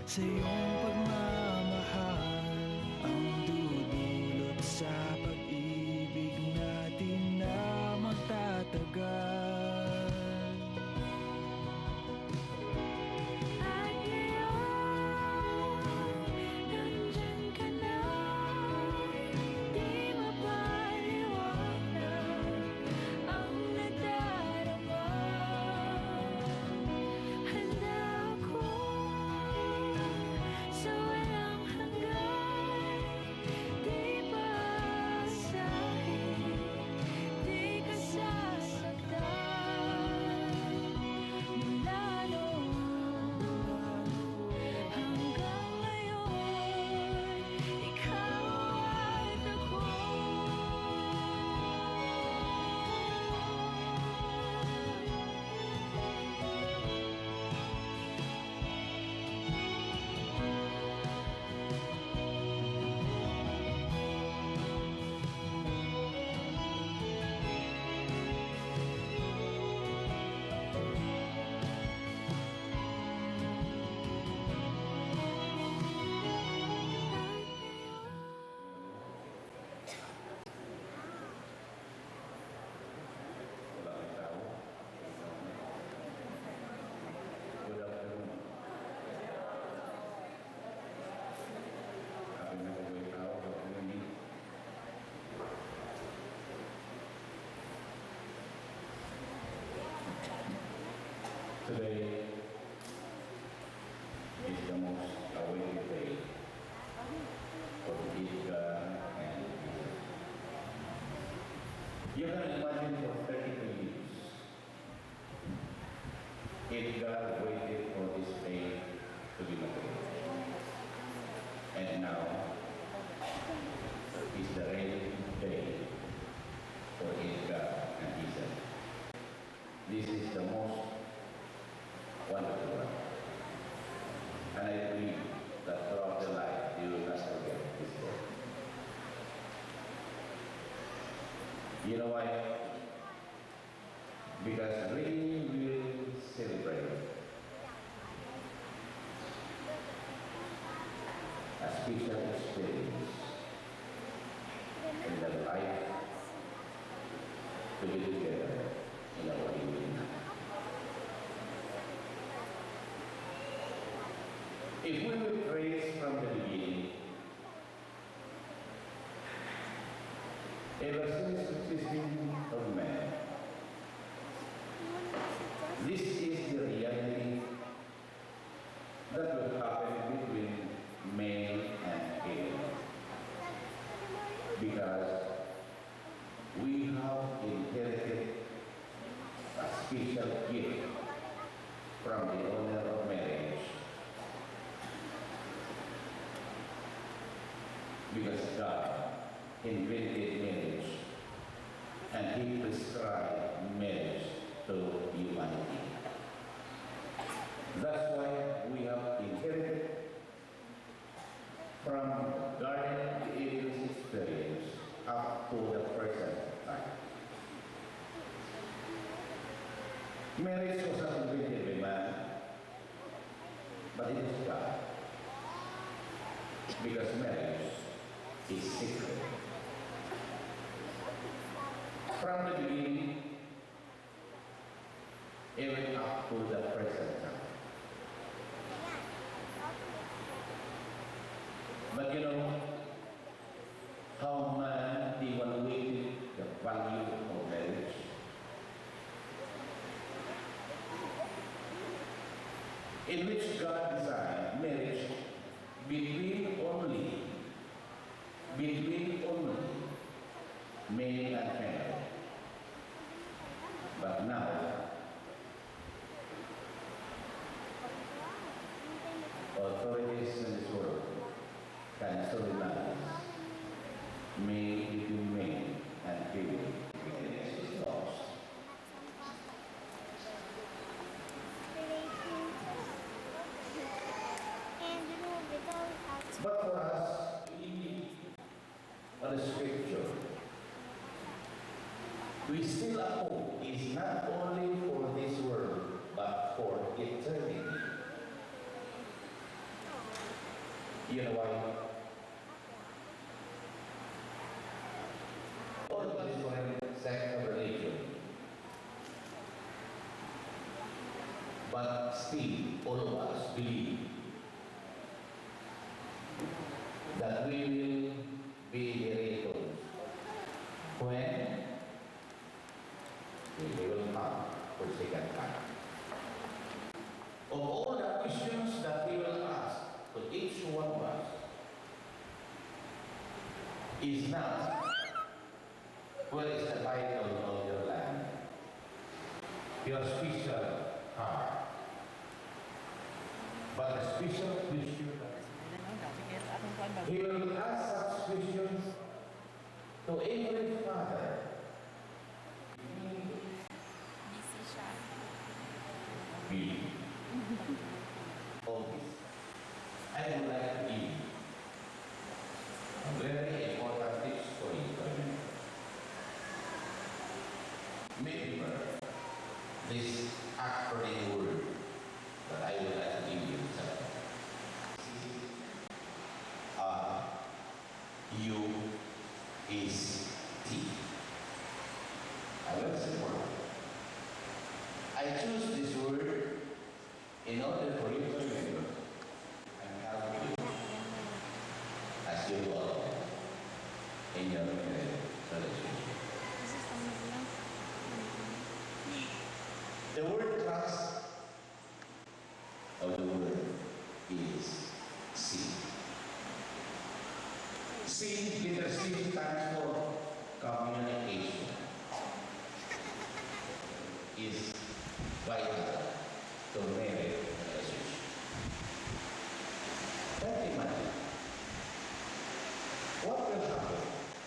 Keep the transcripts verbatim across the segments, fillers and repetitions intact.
sa iyong pagmamahal ang dudulot sa pag-ibig natin na magtatagal. Today is the most awaited day for Edgar and Hazel. You can imagine for thirty-two years, Edgar waited for this day to be married. And now is the real day for Edgar and Hazel. This is the most wonderful one. And I believe that throughout the life you will not forget this day. You know why? Because we will celebrate a special experience in the life to be together in our union. If we will trace from the beginning, ever since the existing of man, this is the reality that will happen between male and female. Because we have inherited a special gift from the owner of marriage. Because God invented marriage and He prescribed marriage to humanity. That's why we have inherited from Garden of Eden's experience up to the present time. Marriage was not invented by man, but it is God. Because marriage is secret. From the beginning, even up to the present time. But you know how man devaluated the value of marriage? In which God designed marriage between only between only male and female. But now, authorities in this world can solidarize male between male and female. This is lost. But for us, on the scripture, we still hope is not only for this world, but for eternity. You know why? All of us different sect of religion, but still all of us believe that we will be inheritors when we will come for second time. Of all the questions that he will ask to each one of us is not, what is the title of your land? Your special heart. But the special question, he will ask such questions to every father. Be all this. I would like to give a very important tip for you. Remember this acronym word that I would like to give you. R U is T. I will say more. I choose this word in order for you to remember and help you as you go along in your relationship. The word trust or the word is C. C, letter C stands for communication. Is vital to marriage relationship. Then imagine, what will happen?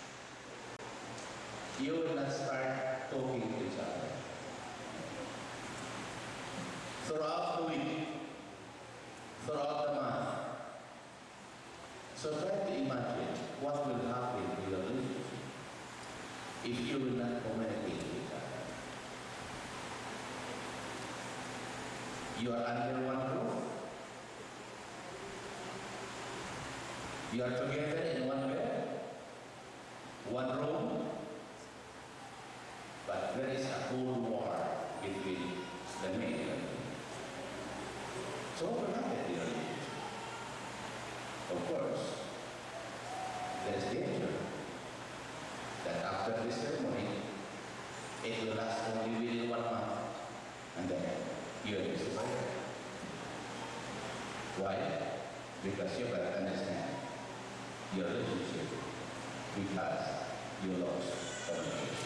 You will not start talking to each other throughout the week, throughout the month. So try to imagine what will happen to your relationship if you will not communicate with each other. You are under one roof. You are together in one bed, one room, but there is a cold war between the men and women. So what will happen to your relationship? Of course, there is danger that after this ceremony, it will last only within one month, and then you are disappointed. Why? Because you cannot understand your relationship because you lost communication.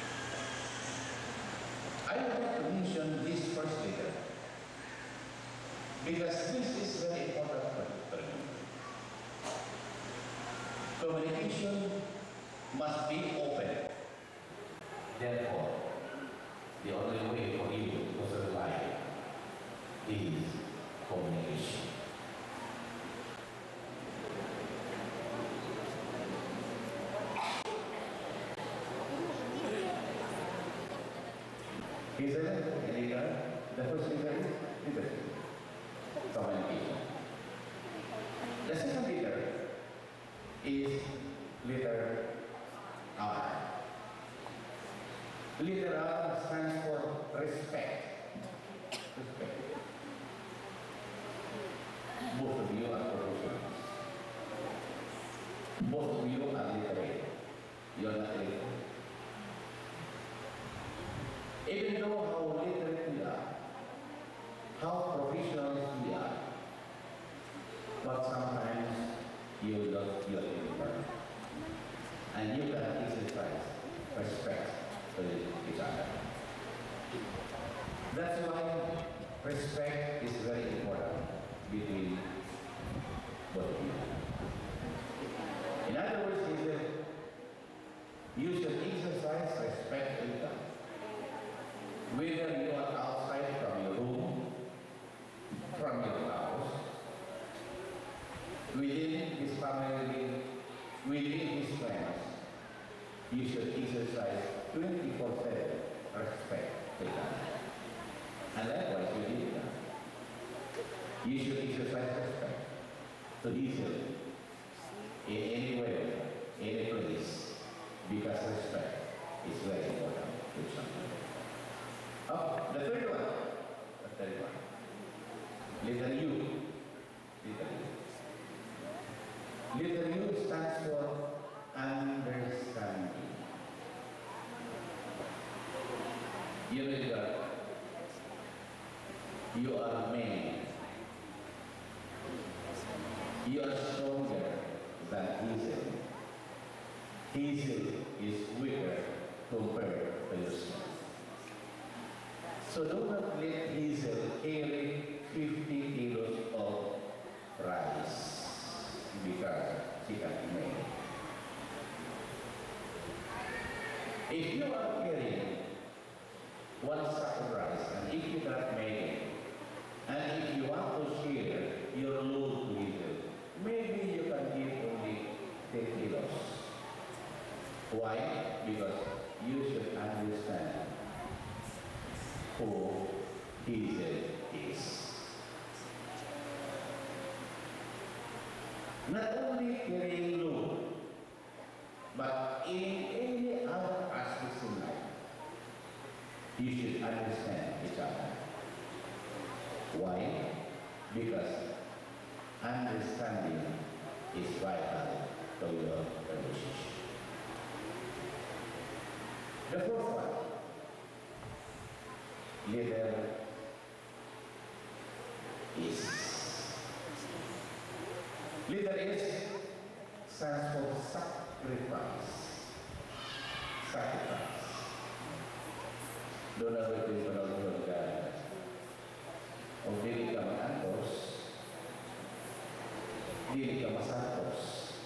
I would like to mention this first letter because this is very important for me. Communication must be open. Therefore, the only way for you to survive is communication. Hazel and Edgar, the first letter is leadership. Communication. The second letter is letter R. Letter R stands for respect. Respect. Both of you are professionals. Both of you are literate. You are not literate. Even though how literate we are, how professional we are, but sometimes you love your neighbor, and you can exercise respect for each other. That's why respect is very important between both of you. In other words, he said, you should exercise respect for each other. Whether you are outside from your room, from your house, within his family, within his friends, you should exercise twenty-four seven respect for each other. And likewise, you did that. You should exercise respect to Hazel in any way, any place, because respect is very important to someone. Oh, the third one. The third one. Letter U. Letter U. Letter U stands for understanding. You know that you are a man. You are stronger than Hazel. Hazel is weaker compared to yourself. So do not let Hazel carry fifty kilos of rice because she can't make it. If you are carrying one sack of rice and if you cannot make it, and if you want to share your load to Hazel, maybe you can give only ten kilos. Why? Because you should understand who Hazel is. Not only carrying load, but in any other aspects in life, you should understand each other. Why? Because understanding is vital to your relationship. The fourth one, leader is. Leader is stands for sacrifice. Sacrifice. Doon na ito yung panahon ka. Kung dili ka mag-antos, dili ka masantos.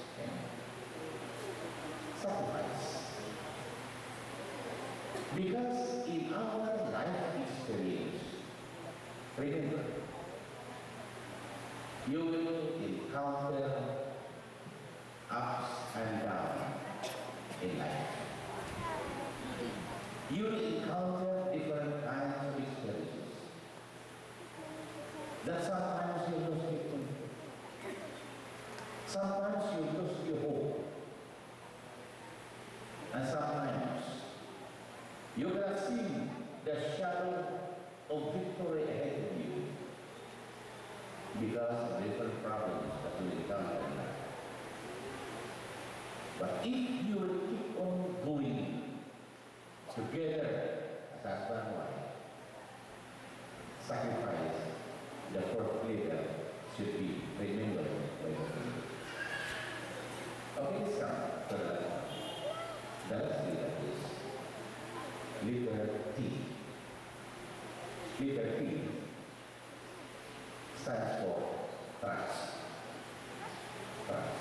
Sacrifice. Because in our life experience, remember, you will encounter ups and downs in life. You will encounter different kinds of experiences. That sometimes you lose your control. Sometimes you lose your hope. And sometimes you can see the shadow of victory ahead of you because of different problems that you encounter in life. But if you will keep on going together as husband and wife, sacrifice, the fourth leader should be remembered by the people. Okay, let's come to the last one. The last leader is letter T. Letter T stands for trust. Trust.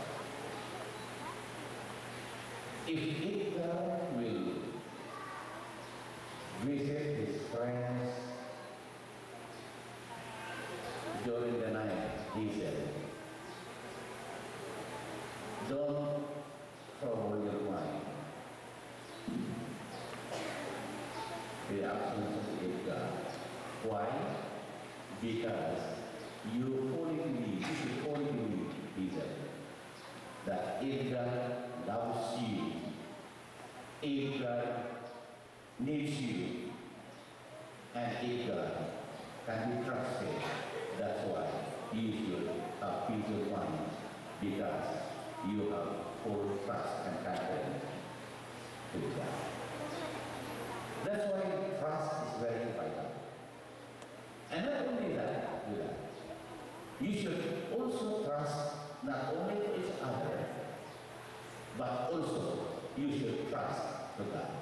If Edgar will visit his friends during the night, he said, don't trouble your mind. The absence of Edgar. Why? Because you fully believe, you should fully believe, he said, that Edgar loves you. Edgar needs you. And Edgar can be trusted. That's why you should have peace of mind, because you have full trust and confidence in God. That's why trust is very vital. And not only that, do that, you should also trust not only to each other, but also you should trust to God.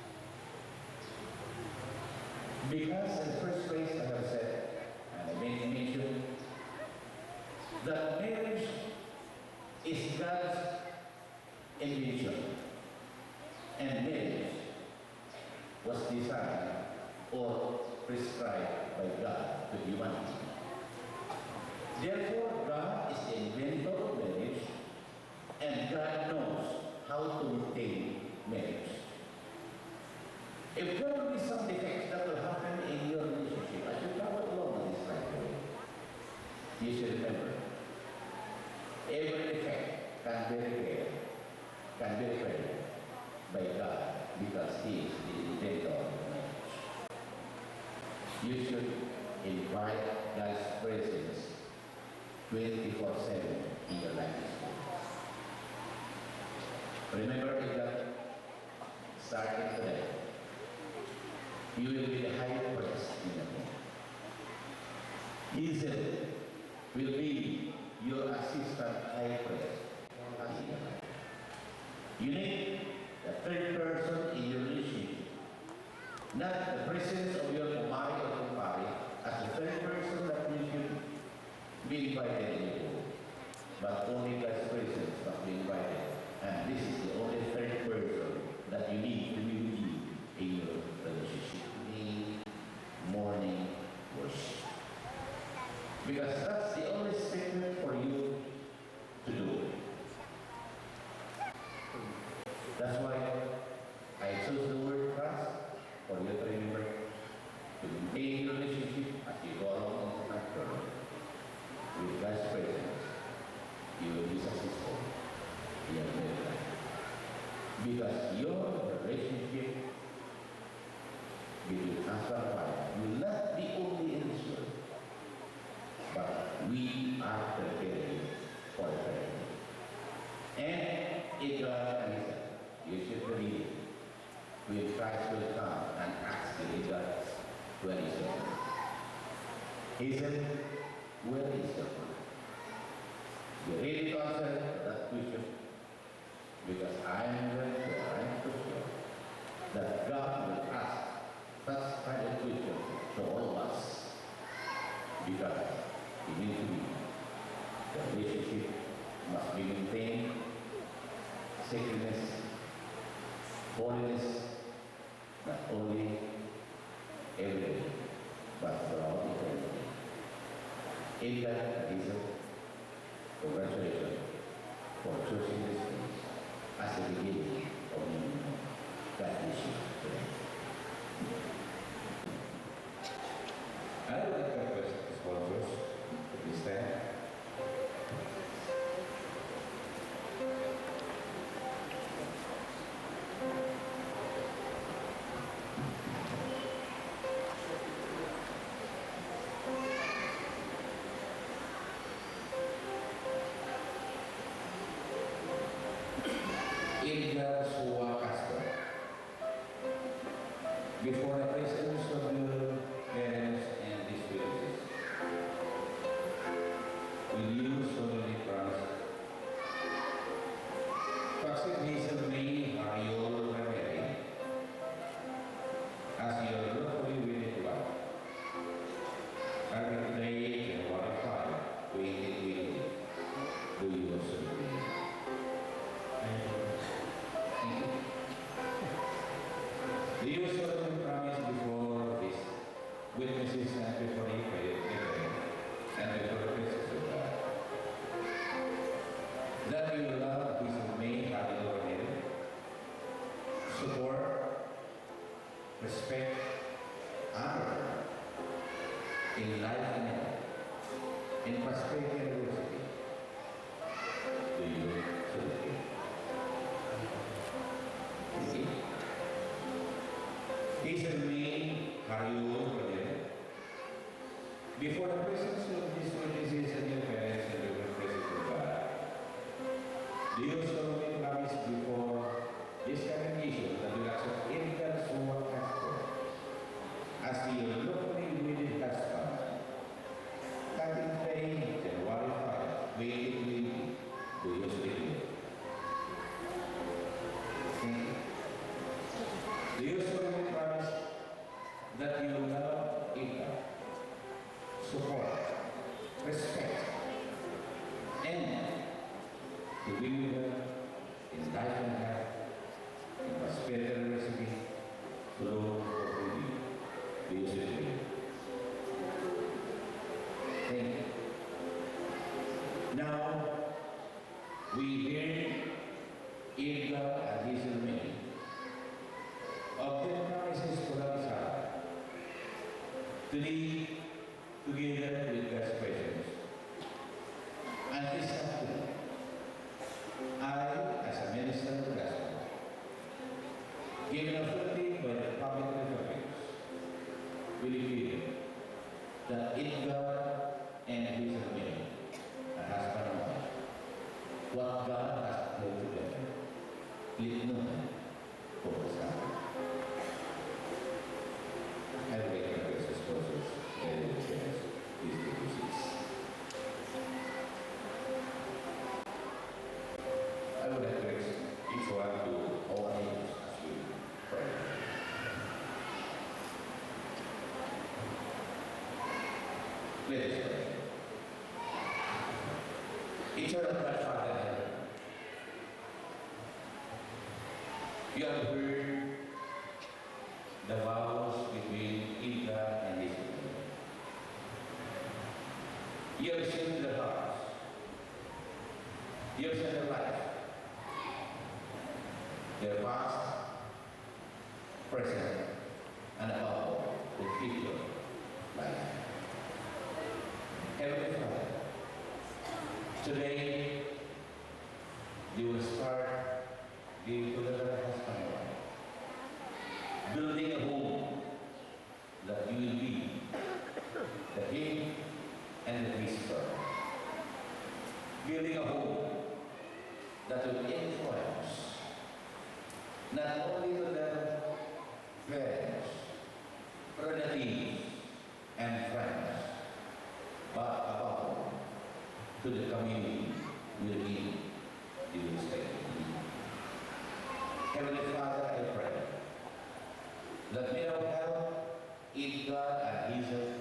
Because in the first place, I have said, and I mentioned, that marriage is God's invention. And marriage was designed or prescribed by God to humanity. Therefore, God is the inventor of marriage, and God knows how to maintain marriage. If there will be some defects that will happen in your relationship as you travel along this right way, you should remember Every defect can be repaired, can be repaired by God because He is the inventor of marriage. You should invite God's presence twenty-four seven in your life. Remember that starting today, you will be the high priest in your home. Hazel will be your assistant high priest in your life. You need the third person in your relationship, not the presence of your kumari or kumpari as the third person that you should be invited in your home, but only God's presence must be invited. And this is the only third person that you need to be with you in your relationship. Me, morning worship. Because that's the only secret for you to do. That's why I chose the word trust for you to remember to maintain your relationship as you go along in the journey. With God's presence, you will be successful in your marriage life. Because your relationship between husband and wife will not be only in this world, but we are preparing for eternity. And Edgar and Hazel, you should believe it. When Christ will come and ask Edgar, where is your friend? Hazel, where is your friend? You ready to answer that question? Because I am very sure, I am so sure that God will ask such kind of question to all of us. Because it needs to be the relationship must be maintained, sacredness, holiness, not only every day, but throughout eternity. Edgar and Hazel, congratulations for choosing this place as the beginning of your new God bless you today. I would like to request the sponsors to please stand. Edgar Suwa Castro. Before the presence of the parents and these witnesses, will you solemnly promise to accept Hazel May Ariol Ramirez as your lawfully wedded wife, arbitrate and qualified to integrate? Do you also agree? Do you solemnly promise before these witnesses and before the prayer and before the presence of God that you will love Hazel May Ariol Ramirez, support, respect, honor in life and health, in prosperity and adversity? Do you solemnly? Hazel May Ariol Ramirez, before the presence of these witnesses and your parents and the presence of God, do you solemnly promise before this congregation that you will accept Edgar Suwa Castro as your lawfully wedded husband, cutting pay January fifth, twenty twenty? Do you solemnly? Do you solemnly promise that you will love Edgar, support, respect, and to be with her in life and health, in prosperity and adversity, to Lord for you? Do you solemnly? Thank you. Now, we hear Edgar and Hazel May of the promises to love each other, to live together with God's presence. And this afternoon, Eternal Grandfather in heaven, you have heard the vows between Edgar and Hazel. You have seen their hearts. You have seen their life. Their past, present, and above all, the future life. Heavenly Father, today you will start the together husband and wife, building a home that you will be the king and the whisper, building a home that will influence not only to their parents, relatives, and friends, but above all, to the community within the respective community. Heavenly Father, I pray that may thou help Edgar and Hazel